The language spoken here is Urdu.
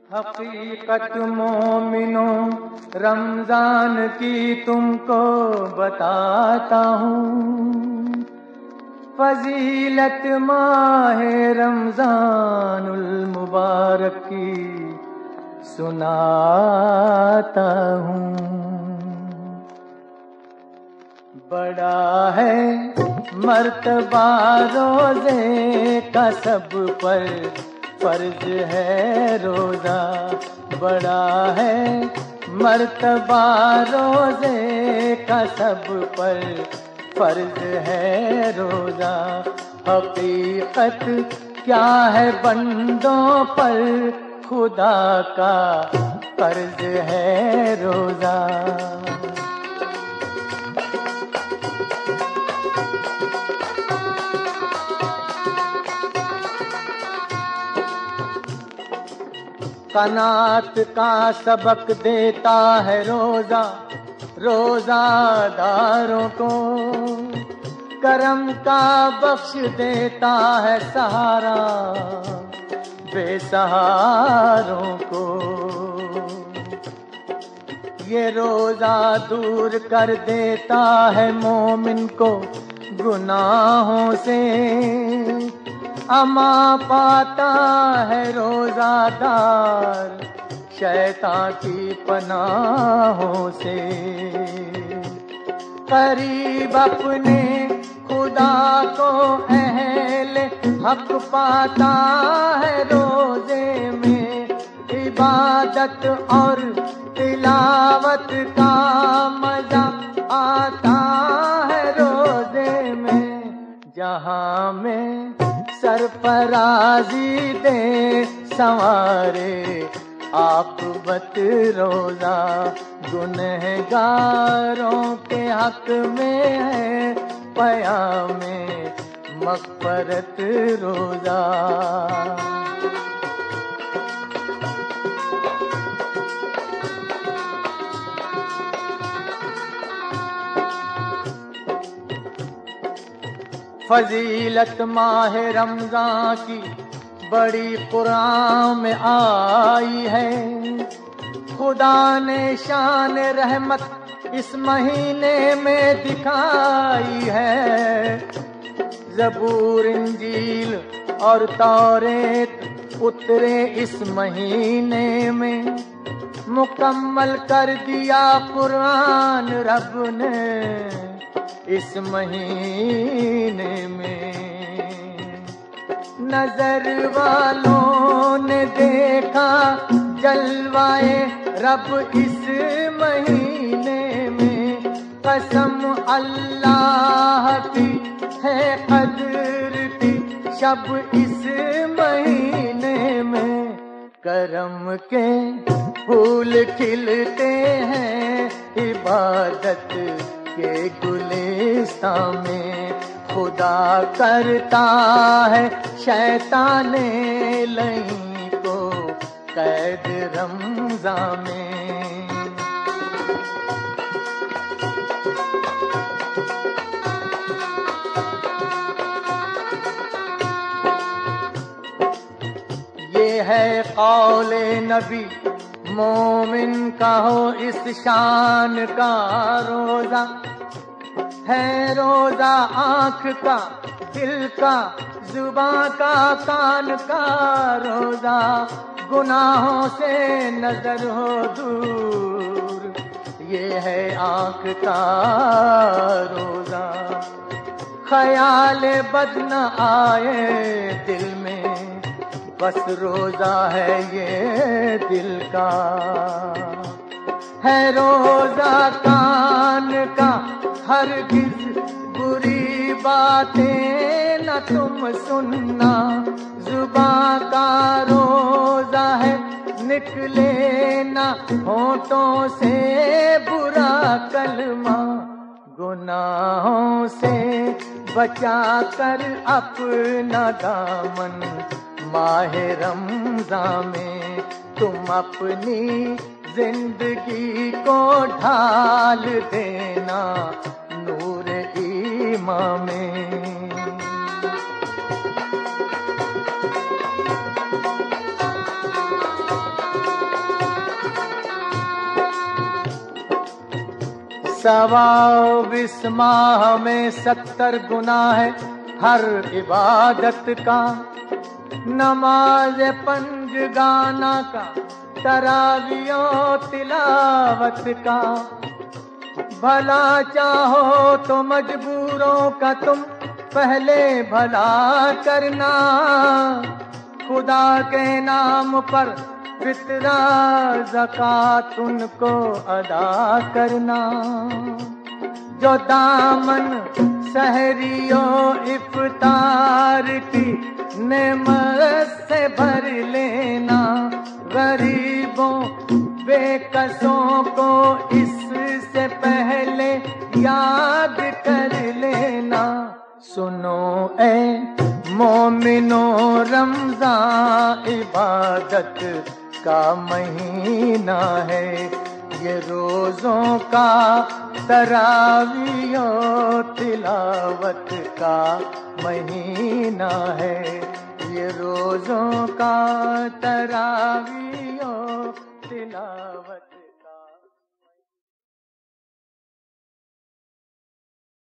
حقیقت مومنوں رمضان کی تم کو بتاتا ہوں، فضیلت ماہ رمضان المبارک کی سناتا ہوں۔ بڑا ہے مرتبہ روزے کا، سب پر فرض ہے روزہ، بڑا ہے مرتبہ روزے کا، سب پر فرض ہے روزہ۔ حقیقت کیا ہے بندوں پر، خدا کا قرض ہے روزہ۔ قناعت کا سبق دیتا ہے روزہ، روزہ داروں کو کرم کا بخش دیتا ہے سہارا بے سہاروں کو۔ یہ روزہ دور کر دیتا ہے مومن کو گناہوں سے، اما پاتا ہے روزہ دار شیطان کی پناہوں سے۔ قریب اپنے خدا کو اہل حق پاتا ہے روزے میں، عبادت اور تلاوت کا مزہ آتا ہے روزے میں۔ جہاں میں سرفرازی دے سنوارے عاقبت روزہ، گنہگاروں کے حق میں ہے پیام مغفرت روزہ۔ فضیلت ماہ رمضان کی بڑی قرآن میں آئی ہے، خدا نے شان رحمت اس مہینے میں دکھائی ہے۔ زبور انجیل اور توریت اترے اس مہینے میں، مکمل کر دیا قرآن رب نے اس مہینے میں۔ نظر والوں نے دیکھا جلوائے رب اس مہینے میں، قسم اللہ کی ہے قدر کی شب اس مہینے میں۔ کرم کے پھول کھلتے ہیں عبادت کے گلستان میں، خدا کرتا ہے شیطان لئیم کو قید رمضان میں۔ یہ ہے قول نبی مومن کا ہو اس شان کا روزہ، ہے روزہ آنکھ کا، دل کا، زباں کا، کان کا روزہ، گناہوں سے نظر ہو دور، یہ ہے آنکھ کا روزہ۔ خیال بد نہ آئے دل میں، بس روزہ ہے یہ دل کا۔ ہے روزہ کان کا، ہرگز بری باتیں نہ تم سننا، زباں کا روزہ ہے نکلے نہ ہونٹوں سے برا کلمہ، گناہوں سے بچا کر اپنا دامن ماہ رمضان میں تم اپنی زندگی کو ڈھال دینا نور ایمان میں۔ 22 माह में 70 गुना है हर इबादत का। नमाज पंज गाना का, तरावियों तिलावत का। भला चाहो तो मजबूरों का तुम पहले भला करना। खुदा के नाम पर फितरा ज़कात उनको अदा करना। जो दामन सहरियों इफ्तार की नेमत से भर लेना। गरीबों बेकसों को इससे पहले याद कर लेना। सुनो ए मोमिनो, रमज़ान इबादत का महीना है। ये रोज़ों का, तरावियों तिलावत का महीना है। ये रोज़ों का, तरावियों तिलावत